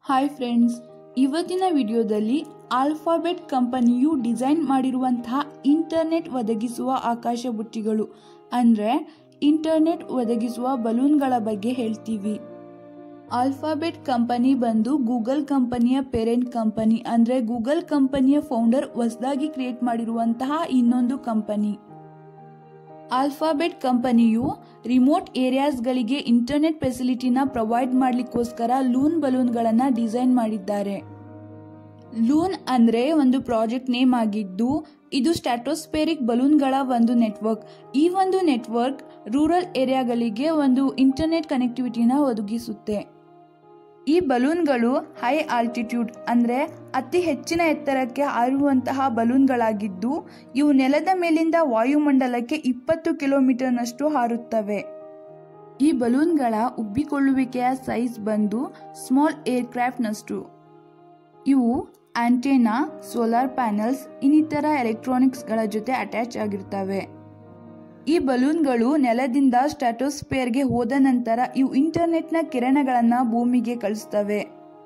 Hi friends, ಇವತ್ತಿನ ವಿಡಿಯೋದಲ್ಲಿ alphabet ಕಂಪನಿಯು ಡಿಸೈನ್ ಮಾಡಿರುವಂತಹ ಇಂಟರ್ನೆಟ್ ಒದಗಿಸುವ ಆಕಾಶ ಬುಟ್ಟಿಗಳು ಅಂದರೆ ಇಂಟರ್ನೆಟ್ ಒದಗಿಸುವ ಬಲೂನ್ಗಳ ಬಗ್ಗೆ ಹೇಳ್ತೀವಿ. ಆಲ್ಫಾಬೆಟ್ ಕಂಪನಿ ಬಂದು ಗೂಗಲ್ ಕಂಪನಿಯ ಪೇರೆಂಟ್ ಕಂಪನಿ, ಅಂದರೆ ಗೂಗಲ್ ಕಂಪನಿಯ ಫೌಂಡರ್ ಹೊಸದಾಗಿ ಕ್ರಿಯೇಟ್ ಮಾಡಿರುವಂತಹ ಇನ್ನೊಂದು ಕಂಪನಿ. ಆಲ್ಫಾಬೆಟ್ ಕಂಪನಿಯು ರಿಮೋಟ್ ಏರಿಯಾಸ್ಗಳಿಗೆ ಇಂಟರ್ನೆಟ್ ಫೆಸಿಲಿಟಿನ ಪ್ರೊವೈಡ್ ಮಾಡಲಿಕ್ಕೋಸ್ಕರ ಲೂನ್ ಬಲೂನ್ಗಳನ್ನು ಡಿಸೈನ್ ಮಾಡಿದ್ದಾರೆ. ಲೂನ್ ಅಂದರೆ ಒಂದು ಪ್ರಾಜೆಕ್ಟ್ ನೇಮ್ ಆಗಿದ್ದು, ಇದು ಸ್ಟ್ಯಾಟೋಸ್ಫೇರಿಕ್ ಬಲೂನ್ಗಳ ಒಂದು ನೆಟ್ವರ್ಕ್. ಈ ಒಂದು ನೆಟ್ವರ್ಕ್ ರೂರಲ್ ಏರಿಯಾಗಳಿಗೆ ಒಂದು ಇಂಟರ್ನೆಟ್ ಕನೆಕ್ಟಿವಿಟಿನ ಒದಗಿಸುತ್ತೆ. ಈ ಬಲೂನ್ಗಳು ಹೈ ಆಲ್ಟಿಟ್ಯೂಡ್ ಅಂದರೆ ಅತಿ ಹೆಚ್ಚಿನ ಎತ್ತರಕ್ಕೆ ಹಾರುವಂತಹ ಬಲೂನ್ಗಳಾಗಿದ್ದು, ಇವು ನೆಲದ ಮೇಲಿಂದ ವಾಯುಮಂಡಲಕ್ಕೆ 20 ಕಿಲೋಮೀಟರ್ನಷ್ಟು ಹಾರುತ್ತವೆ. ಈ ಬಲೂನ್ಗಳ ಉಬ್ಬಿಕೊಳ್ಳುವಿಕೆಯ ಸೈಜ್ ಬಂದು ಸ್ಮಾಲ್ ಏರ್ಕ್ರಾಫ್ಟ್ನಷ್ಟು. ಇವು ಆಂಟೆನಾ, ಸೋಲಾರ್ ಪ್ಯಾನಲ್ಸ್ ಇನ್ನಿತರ ಎಲೆಕ್ಟ್ರಾನಿಕ್ಸ್ಗಳ ಜೊತೆ ಅಟ್ಯಾಚ್ ಆಗಿರ್ತವೆ. ಈ ಬಲೂನ್ಗಳು ನೆಲದಿಂದ ಸ್ಟ್ಯಾಟೋಸ್ಫಿಯರ್ಗೆ ಹೋದ ನಂತರ ಇವು ಇಂಟರ್ನೆಟ್ನ ಕಿರಣಗಳನ್ನು ಭೂಮಿಗೆ ಕಳಿಸ್ತವೆ.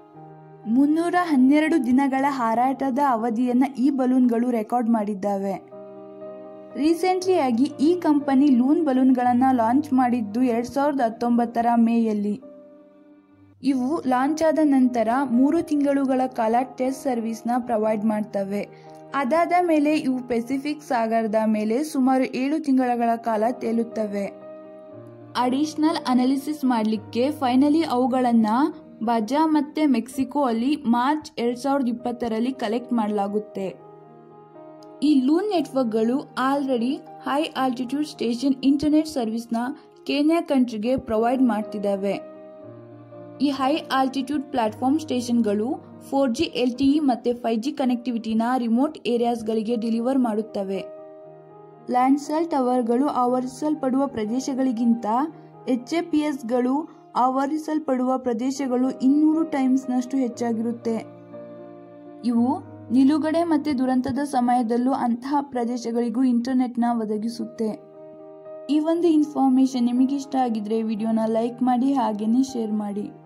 312 ದಿನಗಳ ಹಾರಾಟದ ಅವಧಿಯನ್ನು ಈ ಬಲೂನ್ಗಳು ರೆಕಾರ್ಡ್ ಮಾಡಿದ್ದಾವೆ. ರೀಸೆಂಟ್ಲಿ ಆಗಿ ಈ ಕಂಪನಿ ಲೂನ್ ಬಲೂನ್ಗಳನ್ನು ಲಾಂಚ್ ಮಾಡಿದ್ದು 2019 ಮೇಯಲ್ಲಿ. ಇವು ಲಾಂಚ್ ಆದ ನಂತರ 3 ತಿಂಗಳುಗಳ ಕಾಲ ಟೆಸ್ಟ್ ಸರ್ವಿಸ್ನ ಪ್ರೊವೈಡ್ ಮಾಡ್ತವೆ. ಅದಾದ ಮೇಲೆ ಇವು ಪೆಸಿಫಿಕ್ ಸಾಗರದ ಮೇಲೆ ಸುಮಾರು 7 ತಿಂಗಳ ಕಾಲ ತೇಲುತ್ತವೆ. ಅಡಿಷನಲ್ ಅನಾಲಿಸಿಸ್ ಮಾಡಲಿಕ್ಕೆ ಫೈನಲಿ ಅವುಗಳನ್ನು ಬಜಾ ಮತ್ತು ಮೆಕ್ಸಿಕೋ ಅಲ್ಲಿ ಮಾರ್ಚ್ 2020ರಲ್ಲಿ ಕಲೆಕ್ಟ್ ಮಾಡಲಾಗುತ್ತೆ. ಈ ಲೂನ್ ನೆಟ್ವರ್ಕ್ಗಳು already high altitude station internet ಸರ್ವಿಸ್ನ ಕೆನ್ಯಾ ಕಂಟ್ರಿಗೆ ಪ್ರೊವೈಡ್ ಮಾಡ್ತಿದ್ದಾವೆ. ಈ ಹೈ ಆಲ್ಟಿಟ್ಯೂಡ್ ಪ್ಲಾಟ್ಫಾರ್ಮ್ ಸ್ಟೇಷನ್ಗಳು 4G LTE ಮತ್ತು 5G ಕನೆಕ್ಟಿವಿಟಿನ ರಿಮೋಟ್ ಏರಿಯಾಸ್ಗಳಿಗೆ ಡೆಲಿವರ್ ಮಾಡುತ್ತವೆ. ಲ್ಯಾಂಡ್ ಸೆಲ್ ಟವರ್ಗಳು ಆವರಿಸಲ್ಪಡುವ ಪ್ರದೇಶಗಳಿಗಿಂತ HAPSಗಳು ಆವರಿಸಲ್ಪಡುವ ಪ್ರದೇಶಗಳು 200 ಟೈಮ್ಸ್ನಷ್ಟು ಹೆಚ್ಚಾಗಿರುತ್ತೆ. ಇವು ನಿಲುಗಡೆ ಮತ್ತು ದುರಂತದ ಸಮಯದಲ್ಲೂ ಅಂತಹ ಪ್ರದೇಶಗಳಿಗೂ ಇಂಟರ್ನೆಟ್ನ ಒದಗಿಸುತ್ತೆ. ಈ ಒಂದು ಇನ್ಫಾರ್ಮೇಶನ್ ನಿಮಗೆ ಇಷ್ಟ ಆಗಿದ್ರೆ ವಿಡಿಯೋನ ಲೈಕ್ ಮಾಡಿ, ಹಾಗೇನೆ ಶೇರ್ ಮಾಡಿ.